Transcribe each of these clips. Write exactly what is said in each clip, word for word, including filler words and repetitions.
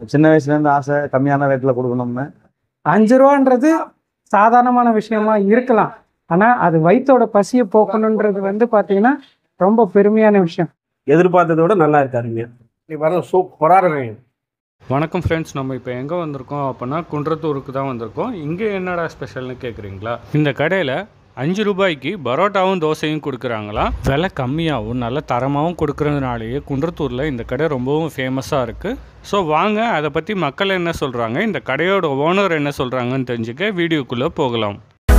சின்ன வயசுலேருந்து ஆசை கம்மியான ரேட்டில் கொடுக்கணும்னு. அஞ்சு ரூபான்றது சாதாரணமான விஷயமா இருக்கலாம், ஆனால் அது வயிற்றோட பசியை போக்கணுன்றது வந்து பார்த்தீங்கன்னா ரொம்ப பெருமையான விஷயம். எதிர்பார்த்ததை விட நல்லா இருக்காருங்க. நீ வர சூப்பராக இருக்குங்க. வணக்கம் ஃப்ரெண்ட்ஸ், நம்ம இப்போ எங்கே வந்திருக்கோம் அப்படின்னா குன்றத்தூருக்கு தான் வந்திருக்கோம். இங்கே என்னடா ஸ்பெஷல்னு கேட்குறீங்களா? இந்த கடையில் அஞ்சு ரூபாய்க்கு பரோட்டாவும் தோசையும் கொடுக்குறாங்களாம். விலை கம்மியாகவும் நல்ல தரமாகவும் கொடுக்குறதுனாலேயே குன்றத்தூரில் இந்த கடை ரொம்பவும் ஃபேமஸாக இருக்குது. ஸோ வாங்க அதை பற்றி மக்கள் என்ன சொல்கிறாங்க, இந்த கடையோட ஓனர் என்ன சொல்கிறாங்கன்னு தெரிஞ்சுக்க வீடியோக்குள்ளே போகலாம்.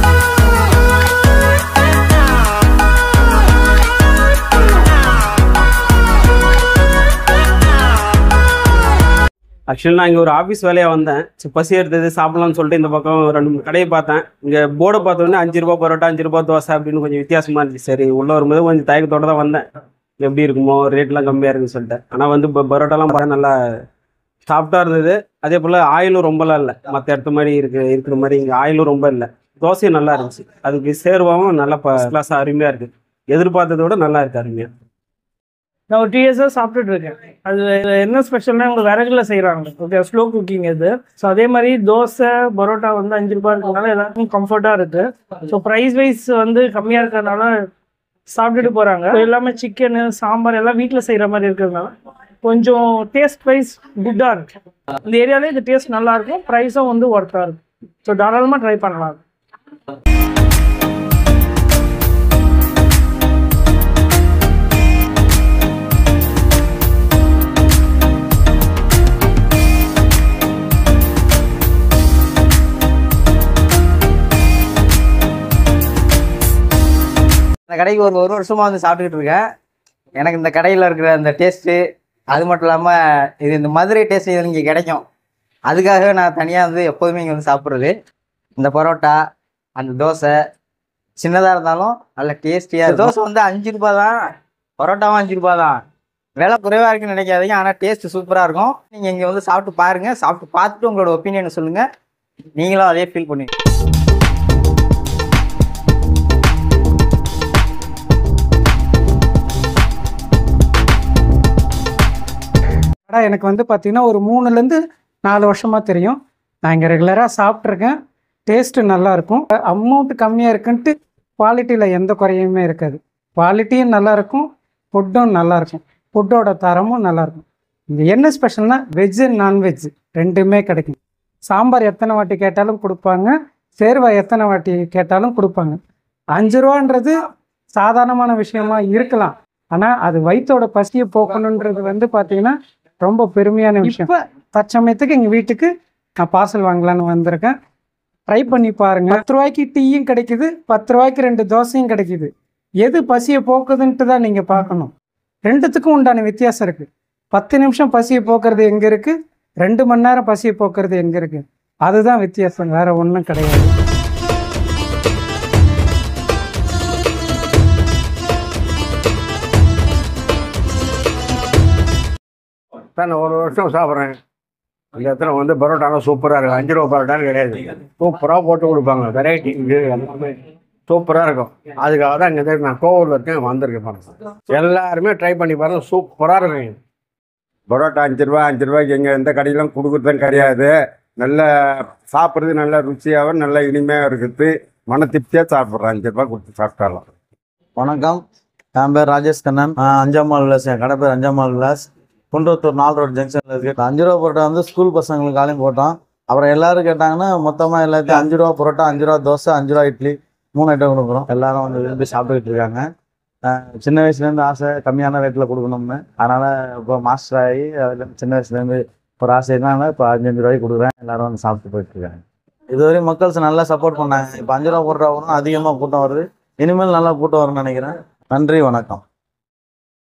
ஆக்சுவலி நான் இங்கே ஒரு ஆஃபீஸ் வேலையாக வந்தேன். சரி பசி எடுத்தது சாப்பிட்லான்னு சொல்லிட்டு இந்த பக்கம் ரெண்டு மூணு கடையை பார்த்தேன். இங்கே போர்டை பார்த்தோன்னே அஞ்சு ரூபா பரோட்டா அஞ்சு ரூபா தோசை அப்படின்னு கொஞ்சம் வித்தியாசமாக இருந்துச்சு. சரி உள்ளே வரும்போது கொஞ்சம் தயக்கத்தோடு தான் வந்தேன், எப்படி இருக்குமோ ரேட்லாம் கம்மியாக இருக்குன்னு சொல்லிட்டு. ஆனால் வந்து இப்போ பரோட்டாலாம் பார்த்தா நல்லா சாஃப்டாக இருந்தது. அதே போல் ஆயிலும் ரொம்பலாம் இல்லை, மற்ற இடத்து மாதிரி இருக்கு இருக்கிற மாதிரி இங்கே ஆயிலும் ரொம்ப இல்லை. தோசையும் நல்லா இருந்துச்சு, அதுக்கு சேர்வாவும் நல்லா ஃபர்ஸ்ட் கிளாஸாக அருமையாக இருக்குது. எதிர்பார்த்ததை விட நல்லா இருக்குது அருமையாக. நான் ஒரு டூ இயர்ஸாக சாப்பிட்டுட்டு இருக்கேன். அது என்ன ஸ்பெஷல்னா உங்களுக்கு விறகுல செய்கிறாங்க, ஓகே, ஸ்லோ குக்கிங் இது. ஸோ அதே மாதிரி தோசை பரோட்டா வந்து அஞ்சு ரூபாய் இருக்கிறதுனால எல்லாருக்கும் கம்ஃபர்ட்டாக இருக்குது. ஸோ ப்ரைஸ் வைஸ் வந்து கம்மியாக இருக்கிறதுனால சாப்பிட்டுட்டு போகிறாங்க. எல்லாமே சிக்கனு சாம்பார் எல்லாம் வீட்டில் செய்கிற மாதிரி இருக்கிறதுனால கொஞ்சம் டேஸ்ட் வைஸ் குட்டாக இருக்கு. இந்த ஏரியாவிலே இந்த டேஸ்ட் நல்லாயிருக்கும், ப்ரைஸும் வந்து ஒர்த்தாக இருக்குது. ஸோ தாராளமாக ட்ரை பண்ணலாம். இந்த கடைக்கு ஒரு ஒரு வருஷமாக வந்து சாப்பிட்டுக்கிட்டு இருக்கேன். எனக்கு இந்த கடையில் இருக்கிற அந்த டேஸ்ட்டு, அது மட்டும் இல்லாமல் இது இந்த மதுரை டேஸ்ட் இது இங்கே கிடைக்கும். அதுக்காகவே நான் தனியாக வந்து எப்போதுமே இங்கே வந்து சாப்பிட்றது. இந்த பரோட்டா அந்த தோசை சின்னதாக இருந்தாலும் நல்ல டேஸ்டியாக. தோசை வந்து அஞ்சு ரூபா தான், பரோட்டாவும் அஞ்சு ரூபா தான். விலை குறைவாக இருக்குன்னு நினைக்காதீங்க, ஆனால் டேஸ்ட்டு சூப்பராக இருக்கும். நீங்கள் இங்கே வந்து சாப்பிட்டு பாருங்கள், சாப்பிட்டு பார்த்துட்டு உங்களோட ஒப்பீனியனை சொல்லுங்கள், நீங்களும் அதே ஃபீல் பண்ணுவீங்க. எனக்கு வந்து பார்த்தீங்கன்னா ஒரு மூணுலேருந்து நாலு வருஷமாக தெரியும். நான் இங்கே ரெகுலராக சாப்பிட்ருக்கேன். டேஸ்ட்டு நல்லாயிருக்கும். அமௌண்ட்டு கம்மியாக இருக்குன்ட்டு குவாலிட்டியில் எந்த குறையுமே இருக்காது. குவாலிட்டியும் நல்லாயிருக்கும், ஃபுட்டும் நல்லாயிருக்கும், ஃபுட்டோட தரமும் நல்லாயிருக்கும். இங்கே என்ன ஸ்பெஷல்னால் வெஜ்ஜு நான்வெஜ்ஜு ரெண்டுமே கிடைக்கும். சாம்பார் எத்தனை வாட்டி கேட்டாலும் கொடுப்பாங்க, சேர்வா எத்தனை வாட்டி கேட்டாலும் கொடுப்பாங்க. அஞ்சு ரூபான்றது சாதாரணமான விஷயமா இருக்கலாம், ஆனால் அது வயிற்றோட பசியை போக்கணுன்றது வந்து பார்த்தீங்கன்னா ரொம்ப பெருமையான விஷயம். இப்போ தற்சமயத்துக்கு எங்கள் வீட்டுக்கு நான் பார்சல் வாங்கலான்னு வந்திருக்கேன். ட்ரை பண்ணி பாருங்கள். பத்து ரூபாய்க்கு டீயும் கிடைக்குது, பத்து ரூபாய்க்கு ரெண்டு தோசையும் கிடைக்குது. எது பசியை போக்குதுன்ட்டு தான் நீங்கள் பார்க்கணும். ரெண்டுத்துக்கும் உண்டான வித்தியாசம் இருக்குது. பத்து நிமிஷம் பசியை போக்குறது எங்கே இருக்குது, ரெண்டு மணி நேரம் பசியை போக்குறது எங்கே இருக்குது, அதுதான் வித்தியாசம், வேறு ஒன்றும் கிடையாது. சார் நான் ஒரு வருஷம் சாப்பிட்றேன். இந்த இடத்துல வந்து பரோட்டாலாம் சூப்பராக இருக்கும். அஞ்சு ரூபா பரோட்டான்னு கிடையாது, சூப்பராக போட்டு கொடுப்பாங்க. வெரைட்டி எல்லாமே சூப்பராக இருக்கும். அதுக்காக தான் இங்கே நான் கோவூரில் இருக்கேன், வந்திருக்கேன் பாருங்க. எல்லாருமே ட்ரை பண்ணி பாருங்க, சூப்பராக இருக்கும். பரோட்டா அஞ்சு ரூபா அஞ்சு ரூபாய்க்கு எங்கே எந்த கடையிலும் கொடுக்குறதும் கிடையாது. நல்ல சாப்பிட்றது நல்ல ருச்சியாகவும் நல்ல இனிமையாக இருக்குது. மன திருப்தியாக சாப்பிட்றேன். அஞ்சு ரூபா கொடுத்து சாப்பிட்டாலாம். வணக்கம், என் பேர் ராஜேஷ் கண்ணன். அஞ்சாம் மால் விலாஸ், என் கடை பேர் அஞ்சாம் மால் விலாஸ், குன்றத்தூர் நாலு ரோடு ஜங்ஷனில் இருக்குது. அஞ்சு ரூபா பரோட்டா வந்து ஸ்கூல் பசங்களுக்கு காலையும் போட்டோம். அப்புறம் எல்லோரும் கேட்டாங்கன்னா மொத்தமாக எல்லாத்தையும் அஞ்சு ரூபா பரோட்டா, அஞ்சு ரூபா தோசை, அஞ்சு ரூபா இட்லி, மூணு ஐட்டம் கொடுக்குறோம். எல்லோரும் வந்து விரும்பி சாப்பிட்டுக்கிட்டு இருக்காங்க. சின்ன வயசுலேருந்து ஆசை கம்மியான ரேட்டில் கொடுக்கணும்னு, அதனால் இப்போ மாஸ்டர் ஆகி அதில் சின்ன வயசுலேருந்து ஒரு ஆசைனால இப்போ அஞ்சஞ்சு ரூபாய்க்கு கொடுக்குறேன். எல்லோரும் வந்து சாப்பிட்டு போயிட்டுருக்காங்க. இதுவரையும் மக்கள்ஸ் நல்லா சப்போர்ட் பண்ணாங்க. இப்போ அஞ்சு ரூபா பரோட்டா வரும், அதிகமாக கூட்டம் வருது. இனிமேல் நல்லா கூட்டம் வரும்னு நினைக்கிறேன். நன்றி, வணக்கம்.